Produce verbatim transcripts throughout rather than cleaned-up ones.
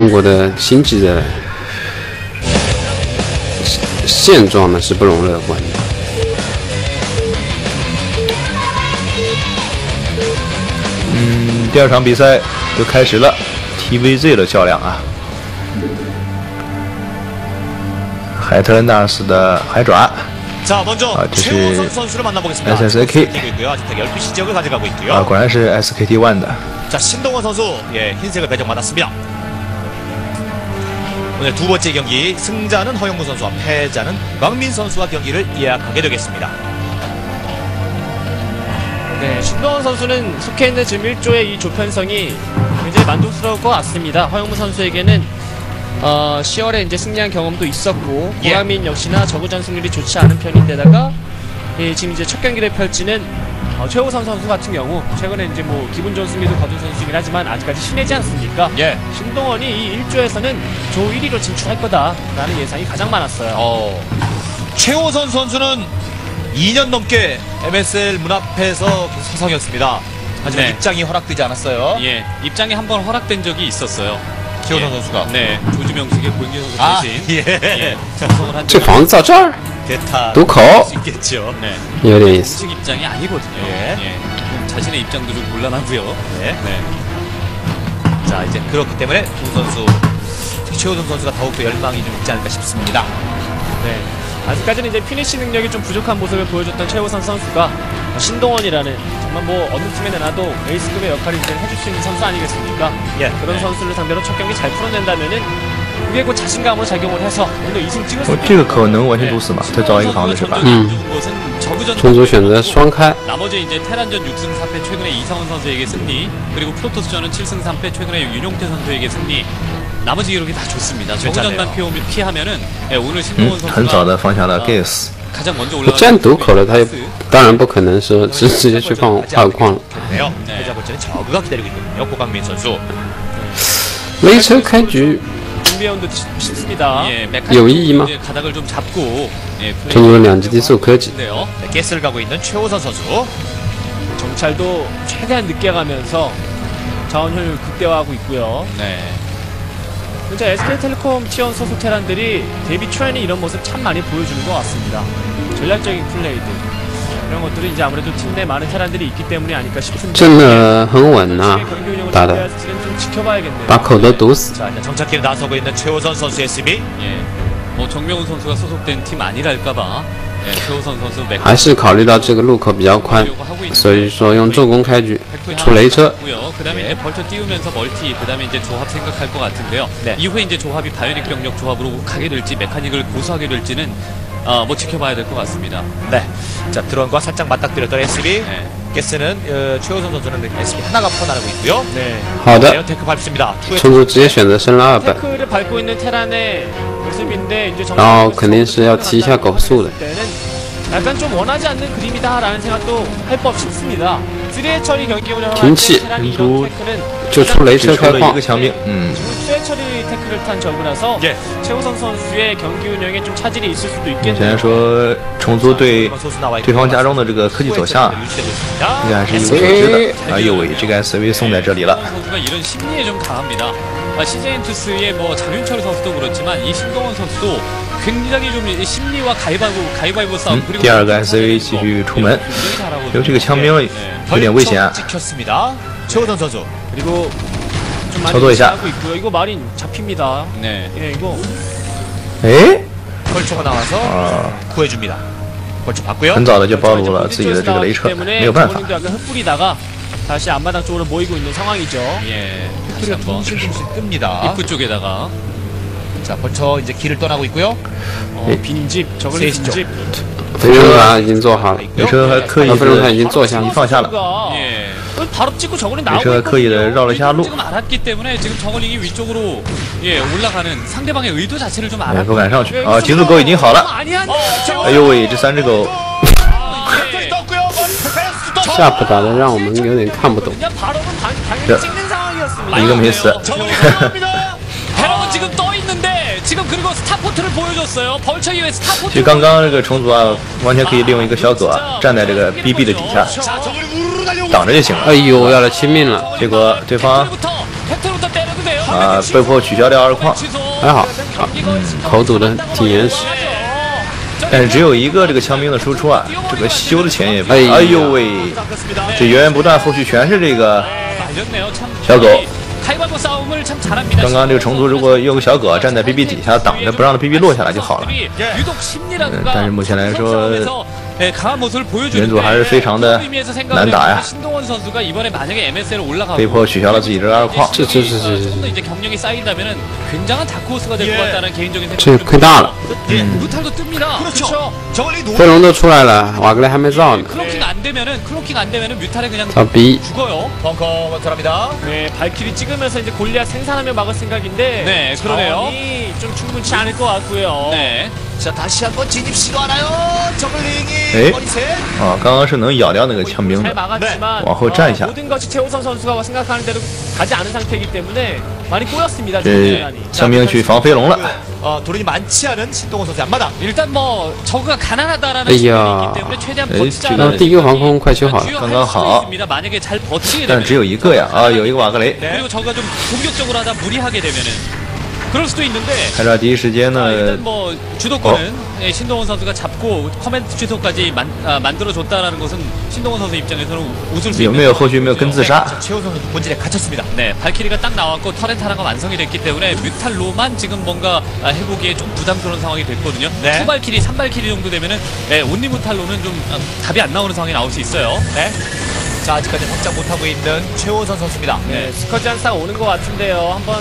中国的经济的现状呢是不容乐观的。 嗯，第二场比赛就开始了 ，T V Z 的较量啊，海特兰大斯的海爪。 자 먼저 아, 최우선 선수를 만나보겠습니다. 에스에스케이. 아직까지 열두 시 지역을 가져가고 있고요. 아, 果然是 S K T 원的. 자 신동원 선수 예 흰색을 배정받았습니다. 오늘 두 번째 경기 승자는 허영무 선수와 패자는 박민 선수와 경기를 예약하게 되겠습니다. 네, 신동원 선수는 속해 있는 지금 일 조의 이 조편성이 굉장히 만족스러울 것 같습니다. 허영무 선수에게는 어, 시월에 이제 승리한 경험도 있었고, 예. 고양민 역시나 저구전 승률이 좋지 않은 편인데다가 예, 지금 이제 첫 경기를 펼치는 어, 최우선 선수 같은 경우 최근에 이제 뭐 기분 좋은 승리도 거둔 선수이긴 하지만 아직까지 신내지 않습니까? 예. 신동원이 이 일 조에서는 조 일 위로 진출할 거다라는 예상이 가장 많았어요. 어, 최우선 선수는 이 년 넘게 엠에스엘 문 앞에서 서성였습니다. 하지만 네. 입장이 허락되지 않았어요. 예, 입장이 한번 허락된 적이 있었어요. 최우선 예. 선수가. 네, 조주명식의 고인기 선수 아, 대신 예. 예, 참석을 한 这 적이 房子在这儿， 대타 堵口 수 있겠죠. 네, 有点意思。 공식 입장이 아니거든요. 예. 예, 좀 자신의 입장도 좀 곤란하고요. 네. 네, 자 이제 그렇기 때문에 두 선수 최우선 선수가 더욱더 열망이 좀 있지 않을까 싶습니다. 네. 아직까지는 이제 피니시 능력이 좀 부족한 모습을 보여줬던 최우선 선수가 신동원이라는 정말 뭐 어느 팀에 내놔도 에이스급의 역할을 이제 해줄 수 있는 선수 아니겠습니까? 예. 그런 네. 선수를 상대로 첫 경기 잘 풀어낸다면은 그게 곧 자신감으로 작용을 해서 오늘 이 승 찍을 수 我 있는 这个可能完全堵死嘛，再造一个房子是吧？ 음. 종조 选择双开。 나머지 이제 테란전 육 승 사 패 최근에 이상원 선수에게 승리, 그리고 프로토스전은 칠 승 삼 패 최근에 윤용태 선수에게 승리. 나머지 기록이 다 좋습니다. 저구전만 피하면은 예, 오늘 嗯 신동원 ， 很早 선수가 的放下了 Gaze。 가장 먼저 不 올라간 占堵口了，他也当然不可能说直直接去放二矿了。 네요. 네. 패자 골전에 저그가 기다리고 있거든요. 고강민 선수. 雷车开局 준비해온도 쉽습니다. 예, 有意义吗？ 이제 가닥을 좀 잡고 예, 中国两级低速科技， 플레이인데요. 네, 게스를 가고 있는 최우선 선수. 정찰도 최대한 늦게 가면서 자원 효율 극대화하고 있고요. 네. 진짜 에스케이텔레콤 티원 소속 테란들이 데뷔 초에는 이런 모습 참 많이 보여주는 것 같습니다. 전략적인 플레이들 이런 것들이 이제 아무래도 팀 내 많은 테란들이 있기 때문이 아닐까 싶은데 真的很稳呐、 경기 운영을 打的 준비할지는 좀 지켜봐야겠네요. 把口都堵死。 자 이제 정착기에 나서고 있는 최우선 선수의 수비. 예. 뭐 정명훈 선수가 소속된 팀 아니랄까봐 예, 최우선 선수 맥 还是考虑到这个路口比较宽，所以说用重攻开局出雷车。 그 다음에 이제 벌쳐 띄우면서 멀티, 그 다음에 이제 조합 생각할 것 같은데요. 네. 이후에 이제 조합이 바이오닉 병력 조합으로 가게 될지 메카닉을 고수하게 될지는 어, 뭐 지켜봐야 될 것 같습니다. 네. 자 드론과 살짝 맞닥뜨렸던 에스비. 네. 게스는 어, 최우선 선수는 에스비 하나가 퍼나르고 있고요. 네. 好的， 에어테크 밟습니다. 투에 中国直接选择升了二本， 테크를 밟고 있는 테란의 모습인데 이제 然后肯定是要提一下狗速的。 때는 약간 좀 원하지 않는 그림이다라는 생각도 할 법 싶습니다. 쓰리의 처리 경기 운영을 할 김치. 때 테란이 김치. 이런 테크는 就出雷只车出开了一矿个，强兵，嗯， 지금 수의 처리 태클을 탄 적이라서 예. 최우선 선수의 경기 운영에 좀 차질이 있을 수도 目前 있겠네요. 说虫族对 선수 나와 있고 对方家中的这个科技走向， 유지되고 있습니다. 应该还是一无所知的。啊，右尾这个 S V 送在这里了。 선수가 이런 심리에 좀 강합니다. 아, 시제인투스의 뭐 장윤철 선수도 그렇지만 이 신동원 선수도 굉장히 좀 이 심리와 가위바위보 가위바위보 싸움 嗯 그리고 ， 第二个 S V 继续出门， 굉장히 잘하거든요. 有这个枪兵有点危险啊。 찍혔습니다. 최우선 선수. 그리고 좀 많이 저도 이제- 하고 있고요. 이거 마린 잡힙니다. 네. 예, 이거 哎， 벌초가 나와서 啊， 구해줍니다. 벌초 받고요. 很早的就暴露了自己的这个雷车， 때문에 没有办法。 부모님도 약간 흩뿌리다가 다시 앞마당 쪽으로 모이고 있는 상황이죠. 예. 다시 그리고 한번 둥실둥실 뜹니다. 입구 쪽에다가 자 벌초 이제 길을 떠나고 있고요. 어, 빈집, 저글링 셋이죠. 빈집. 飞龙塔已经做好了， 雷车还刻意 아, 飞龙塔已的经做下了。 放下了， 예. 바로 찍고 저글링 雷 나오고 车刻意的 있거든요. 绕了一下路， 지금 알았기 때문에 지금 저글링이 위쪽으로 예 올라가는 상대방의 의도 자체를 좀 哎， 알았고 不敢上去。啊，节奏狗已经好了。 아니야. 哎呦喂，这三只狗 예. 떴고요. 패스 떴. 下铺打的让我们有点看不懂。 그냥 바로는 당, 당연히 자, 찍는 상황이었습니다. 이거 미스. 정리합니다. 베럭은 지금 떠 있는데 지금 그리고 스타포트를 보여줬어요. 벌처 이후에 其 스타포트. 实刚刚这个虫族啊，完全可以利用一个小狗啊，站在这个 B B 的底下 자 저걸 우르르 달려오고 挡着就行了。 哎呦，要了亲命了！ 结果对方 팩트로부터 팩트로부터 때려도 돼요. 啊，被迫取消掉二矿， 还好啊，口堵的挺严实。 但是只有一个这个枪兵的输出啊，这个修的钱也不， 哎呀哎呦喂，这源源不断，后续全是这个小狗。 刚刚这个虫族如果有个小狗站在 B B 底下挡着，不让它 B B 落下来就好了。嗯，但是目前来说，人组还是非常的难打呀，被迫取消了自己的二矿。 这这这这这亏大了。 嗯， 飞龙都出来了，瓦格雷还没造呢。造 B。 벙커 건설합니다. 네, 발키리 찍으면서 이제 골리앗 생산하며 막을 생각인데 네, 그러네요. 자원이 좀 충분치 않을 것 같고요. 네. 자, 다시 한번 진입 시도하나요? 저글링이 에이? 머리셋. 啊，刚刚是能咬掉那个枪兵 잘 的， 막았지만 네. 往后站一下 어, 모든 것이 최우선 선수가 생각하는 대로 가지 않은 상태이기 때문에 많이 꼬였습니다. 这枪兵去防飞龙了。 어, 도전이 많지 않은 신동원 선수 앞마당. 일단 뭐 저그가 가난하다라는 哎呀 시각이 있기 때문에 최대한 에이, 버티자는 지금 第一个防空快修好了。 刚刚好， 만약에 잘 버티게 但 되면 只有一个呀，啊，有一个瓦格雷， 그리고 저가 좀 공격적으로 하다 무리하게 되면은 그럴 수도 있는데 按照第一时间 아, 呢 일단 ， 뭐 주도권은 예, 신동원 선수가 잡고 커맨드 취소까지 만, 아, 만들어줬다라는 것은 신동원 선수 입장에서는 웃을 수 有 있는 没有后续有没有跟自杀？ 최호 선수 본질에 갇혔습니다. 네, 발키리가 딱 나왔고 터렌 하나가 완성이 됐기 때문에 뮤탈로만 지금 뭔가 아, 해보기에 좀 부담스러운 상황이 됐거든요. 네. 투 발키리, 삼 발키리 정도 되면은 예, 온리 뮤탈로는 좀 아, 답이 안 나오는 상황이 나올 수 있어요. 네. 자, 아직까지 확장 못하고 있는 최호선 선수입니다. 네, 스커지 한 쌍 오는 것 같은데요. 한번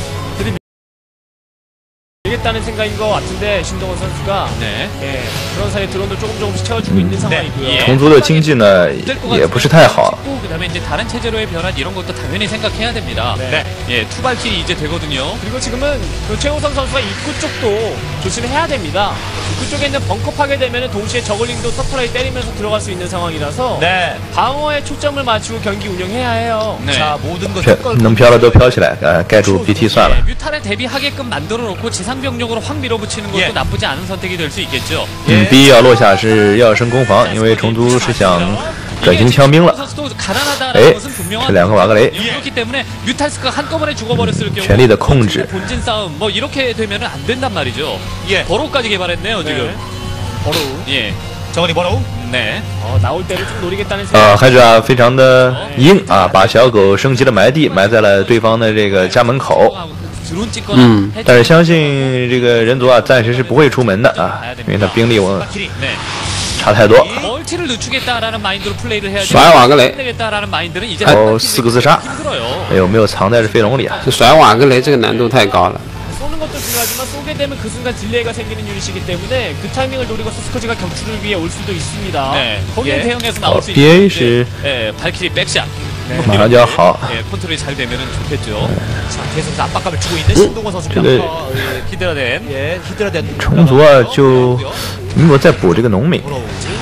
드리겠다는 생각인 것 같은데 신동원 선수가 네. 예, 그런 사이에 드론도 조금 조금씩 채워주고 있는 상황이고요. 예. 虫族的经济呢也不是太好， 그다음에 이제 다른 체제로의 변화 이런 것도 당연히 생각해야 됩니다. 네. 예, 투발킬이 이제 되거든요. 그리고 지금은 그 최우선 선수가 입구 쪽도 조심해야 됩니다. 입구 쪽에 있는 벙커 파게 되면 동시에 저글링도 서프라이 때리면서 들어갈 수 있는 상황이라서 네. 방어에 초점을 맞추고 경기 운영해야 해요. 네. 자, 모든 것 飘能飘的都飘起来，呃，盖住 B T 算了 예, 。 뮤탈에 대비하게끔 만들어 놓고 지상 병력으로 확 밀어붙이는 것도 예. 나쁘지 않은 선택이 될 수 있겠죠. 嗯，第一要落下是要升攻防，因为虫族是想转型枪兵了。 선수도 가난하다라는 에? 것은 这 분명한 两个瓦格雷， 그렇기 때문에 뮤탈스가 한꺼번에 죽어버렸을 경우 权力的控制。 본진 싸움 뭐 이렇게 되면은 안 된단 말이죠. 예. 버로까지 개발했네요 지금. 바로 예. 정원이 버로우. 네. 어, 나올 때를 좀 노리겠다는 呃， 생각. 海爪非常的硬啊，把小狗升级了埋地，埋在了对方的这个家门口。 드론 찍거나 음. 해치- 但是相信这个人族啊，暂时是不会出门的啊，因为他兵力我 바퀴리. 네. 差太多。 멀티를 늦추겠다라는 마인드로 플레이를 해야지. 甩瓦格雷， 되겠다라는 마인드는 이제 어, 스그自杀. 힘들어요. 哎，有没有藏在这飞龙里啊？ 这甩瓦格雷这个难度太高了。 쏘는 것도 중요하지만 쏘게 되면 그 순간 딜레이가 생기는 유닛이기 때문에 그 타이밍을 노리고 스커지가 격추를 위해 올 수도 있습니다. 네. 거기에 예. 대응해서 나올 수 어, 비에이 있는 시- 예, 발키리 백샷. 马上就要好。 예, 컨트롤이 잘 되면은 좋겠죠. 자, 계속해서 압박감을 주고 있는 신동원 선수입니다. 네. 어, 예, 히드라덴. 예, 히드라덴. 虫族啊，就如果再补这个农民， 버로우.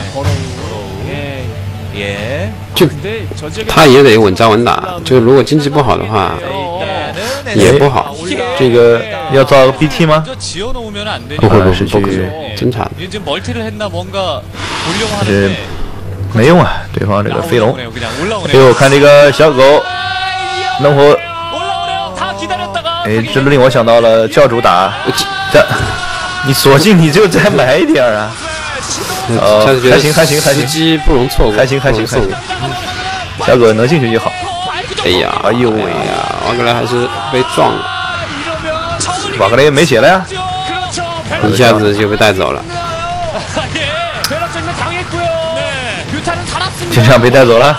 예. 예. 就 근데 저 지역에 他也得稳扎稳打。就如果经济不好的话， 일단은 也不好。 这个要造个 B T 吗？ 저 지어놓으면 안 되죠. 不会不是去不可能，真差的。 이제 지금 멀티를 했나 뭔가 보려고 네. 하는데 没用啊，对方这个飞龙。 올라오네요. 그냥 哎 올라오네요. 呦，看这个小狗能活， 올라오네요. 다 기다렸다가 哎，这令我想到了教主打这，你索性你就再买一点啊。哦下次觉得还行还行还行时机不容错过， 还行还行不容错过还小狗能进去就好。 哎呀， 哎呦喂哎呀，瓦格雷还是被撞了， 瓦格雷没血了呀。 一下子就被带走了。 베라스는 당했고요. 네. 뮤타는 살았습니다. 就这样被带走了。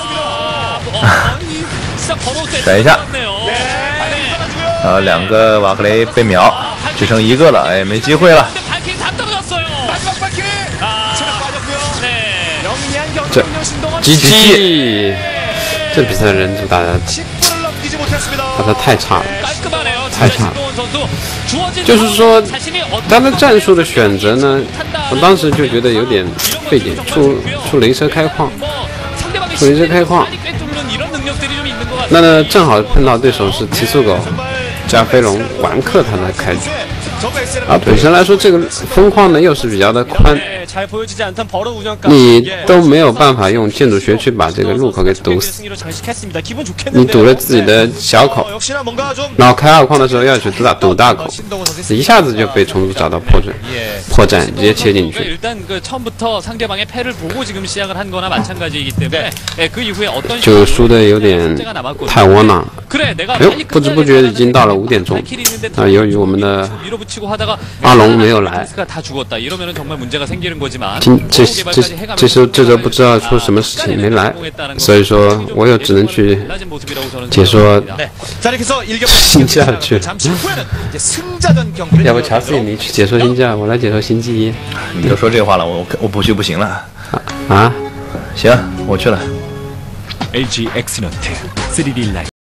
진짜 번호 세. 甩一下， 네. 然后两个瓦格雷被秒，只剩一个了，哎，没机会了。 발키리 다 떨어졌어요. 마지막 바퀴. 아, 체력 빠졌고요. 네. 영리한 저- 경기력 신동원 ，G G，这比赛人组打的 십 분을 넘기지 못했습니다. 打的太差了。 깔끔하네요. 잘 진짜 차. 신동원 선수 주어진 就是说 자신이 어떤 他的战术的选择呢，我当时就觉得有点费解，出出雷车开矿， 뭐 상대방의 저 이제开矿 많이 꿰뚫는 이런 능력들이 좀 있는 것 같아요. 那呢正好碰到对手是提速狗加飞龙，完克他的开局， 啊，本身来说这个风框呢又是比较的宽， 잘 보여지지 않던 버릇 운영까지 你都没有办法用建筑学去把这个入口给堵死， 승리로 장식했습니다. 기분 你 좋겠는데요. 堵了自己的小口， 역시나 뭔가 좀 然后开二矿的时候要去堵大堵大口， 신동호 선수 一下子就被虫族找到破绽， 破绽直接切进去。 일단 그 처음부터 상대방의 패를 보고 지금 시작을 한 거나 마찬가지이기 때문에 예, 그 이후에 어떤 就输的有点太窝囊了。 그래 내가 哎呦，不知不觉已经到了五点钟，啊，由于我们的 밀어붙이고 하다가 阿龙没有来， 가 다 죽었다. 이러면은 정말 문제가 생기는 거지만 今这这这时候这周不知道出什么事情没来，所以说我又只能去 달라진 모습이라고 저는 解说 네. 자 이렇게 해서 일 경 新价去。 잠시 후에는 이제 승자전 경기를 要不乔斯你去解说新价，我来解说新记忆。 你都说这话了，我我不去不行了。 啊， 行，我去了。 엘지 엑스너트 쓰리디 라이브